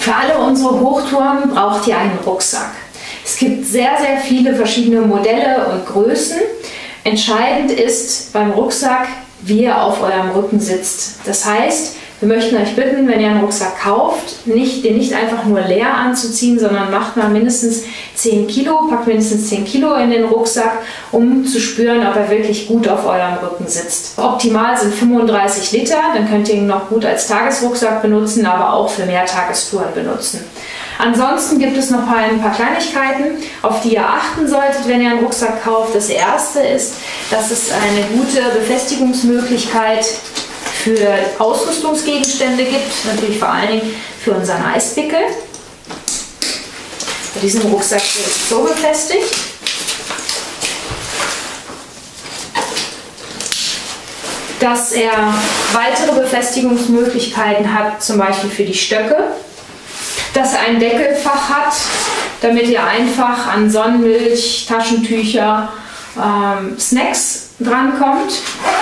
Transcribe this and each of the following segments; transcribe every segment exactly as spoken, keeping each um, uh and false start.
Für alle unsere Hochtouren braucht ihr einen Rucksack. Es gibt sehr, sehr viele verschiedene Modelle und Größen. Entscheidend ist beim Rucksack, wie er auf eurem Rücken sitzt. Das heißt, wir möchten euch bitten, wenn ihr einen Rucksack kauft, nicht, den nicht einfach nur leer anzuziehen, sondern macht mal mindestens zehn Kilo, packt mindestens zehn Kilo in den Rucksack, um zu spüren, ob er wirklich gut auf eurem Rücken sitzt. Optimal sind fünfunddreißig Liter, dann könnt ihr ihn noch gut als Tagesrucksack benutzen, aber auch für Mehrtagestouren benutzen. Ansonsten gibt es noch ein paar Kleinigkeiten, auf die ihr achten solltet, wenn ihr einen Rucksack kauft. Das erste ist, dass es eine gute Befestigungsmöglichkeit für Ausrüstungsgegenstände gibt, natürlich vor allen Dingen für unseren Eispickel. Bei diesem Rucksack wird es so befestigt. Dass er weitere Befestigungsmöglichkeiten hat, zum Beispiel für die Stöcke. Dass er ein Deckelfach hat, damit ihr einfach an Sonnenmilch, Taschentücher, ähm, Snacks drankommt.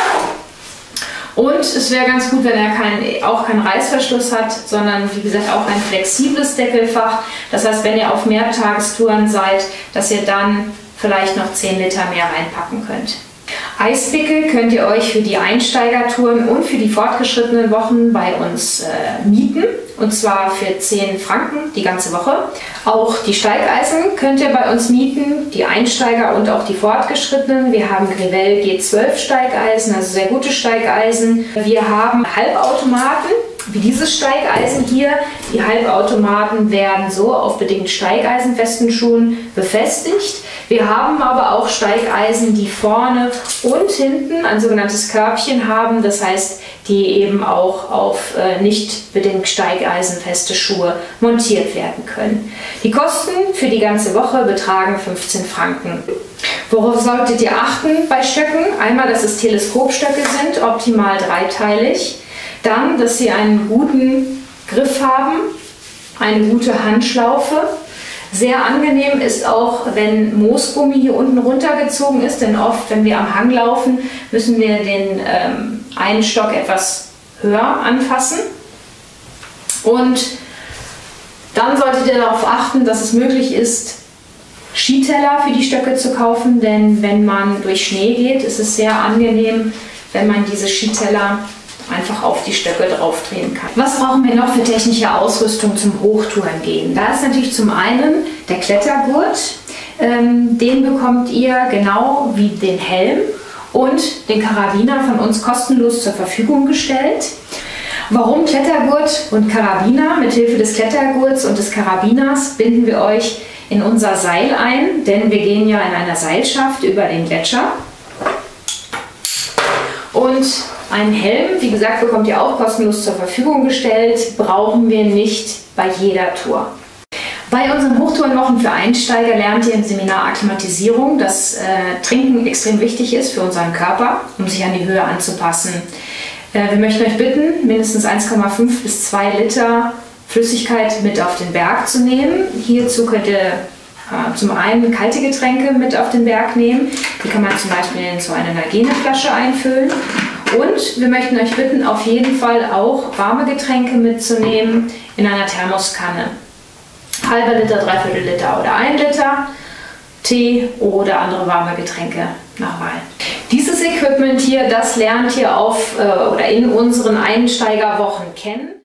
Und es wäre ganz gut, wenn er kein, auch keinen Reißverschluss hat, sondern wie gesagt auch ein flexibles Deckelfach. Das heißt, wenn ihr auf Mehrtagestouren seid, dass ihr dann vielleicht noch zehn Liter mehr reinpacken könnt. Eispickel könnt ihr euch für die Einsteigertouren und für die fortgeschrittenen Wochen bei uns äh, mieten. Und zwar für zehn Franken die ganze Woche. Auch die Steigeisen könnt ihr bei uns mieten, die Einsteiger und auch die fortgeschrittenen. Wir haben Revell G zwölf Steigeisen, also sehr gute Steigeisen. Wir haben Halbautomaten, wie dieses Steigeisen hier. Die Halbautomaten werden so auf bedingt steigeisenfesten Schuhen befestigt. Wir haben aber auch Steigeisen, die vorne und hinten ein sogenanntes Körbchen haben. Das heißt, die eben auch auf äh, nicht bedingt steigeisenfeste Schuhe montiert werden können. Die Kosten für die ganze Woche betragen fünfzehn Franken. Worauf solltet ihr achten bei Stöcken? Einmal, dass es Teleskopstöcke sind, optimal dreiteilig. Dann, dass sie einen guten Griff haben, eine gute Handschlaufe. Sehr angenehm ist auch, wenn Moosgummi hier unten runtergezogen ist, denn oft, wenn wir am Hang laufen, müssen wir den ähm, einen Stock etwas höher anfassen. Und dann solltet ihr darauf achten, dass es möglich ist, Skiteller für die Stöcke zu kaufen, denn wenn man durch Schnee geht, ist es sehr angenehm, wenn man diese Skiteller einfach auf die Stöcke draufdrehen kann. Was brauchen wir noch für technische Ausrüstung zum Hochtouren gehen? Da ist natürlich zum einen der Klettergurt. Ähm, den bekommt ihr genau wie den Helm und den Karabiner von uns kostenlos zur Verfügung gestellt. Warum Klettergurt und Karabiner? Mithilfe des Klettergurts und des Karabiners binden wir euch in unser Seil ein, denn wir gehen ja in einer Seilschaft über den Gletscher. Und einen Helm, wie gesagt, bekommt ihr auch kostenlos zur Verfügung gestellt, brauchen wir nicht bei jeder Tour. Bei unseren Hochtourenwochen für Einsteiger lernt ihr im Seminar Akklimatisierung, dass äh, Trinken extrem wichtig ist für unseren Körper, um sich an die Höhe anzupassen. Äh, wir möchten euch bitten, mindestens eins Komma fünf bis zwei Liter Flüssigkeit mit auf den Berg zu nehmen. Hierzu könnt ihr äh, zum einen kalte Getränke mit auf den Berg nehmen. Die kann man zum Beispiel in so eine Nalgene-Flasche einfüllen. Und wir möchten euch bitten, auf jeden Fall auch warme Getränke mitzunehmen in einer Thermoskanne. Halber Liter, Dreiviertel Liter oder ein Liter, Tee oder andere warme Getränke nach Wahl. Dieses Equipment hier, das lernt ihr auf äh, oder in unseren Einsteigerwochen kennen.